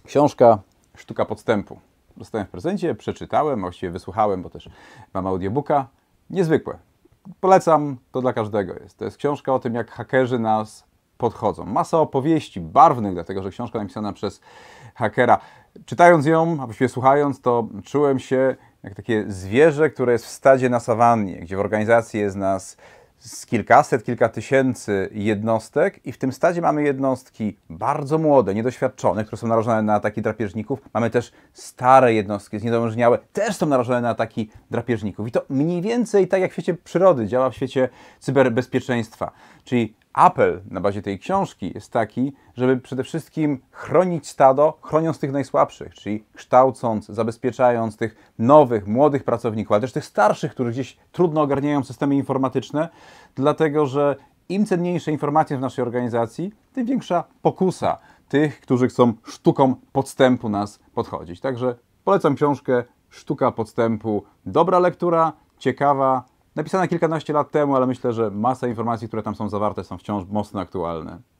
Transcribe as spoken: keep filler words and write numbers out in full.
Książka Sztuka podstępu. Dostałem w prezencie, przeczytałem, właściwie wysłuchałem, bo też mam audiobooka. Niezwykłe. Polecam, to dla każdego jest. To jest książka o tym, jak hakerzy nas podchodzą. Masa opowieści barwnych, dlatego że książka napisana przez hakera. Czytając ją, a właściwie słuchając, to czułem się jak takie zwierzę, które jest w stadzie na sawannie, gdzie w organizacji jest nas z kilkaset, kilka tysięcy jednostek i w tym stadzie mamy jednostki bardzo młode, niedoświadczone, które są narażone na ataki drapieżników. Mamy też stare jednostki, zniedołężniałe, też są narażone na ataki drapieżników. I to mniej więcej tak jak w świecie przyrody działa w świecie cyberbezpieczeństwa. Czyli apel na bazie tej książki jest taki, żeby przede wszystkim chronić stado, chroniąc tych najsłabszych, czyli kształcąc, zabezpieczając tych nowych, młodych pracowników, ale też tych starszych, którzy gdzieś trudno ogarniają systemy informatyczne, dlatego że im cenniejsze informacje w naszej organizacji, tym większa pokusa tych, którzy chcą sztuką podstępu nas podchodzić. Także polecam książkę Sztuka podstępu. Dobra lektura, ciekawa, napisana kilkanaście lat temu, ale myślę, że masa informacji, które tam są zawarte, są wciąż mocno aktualne.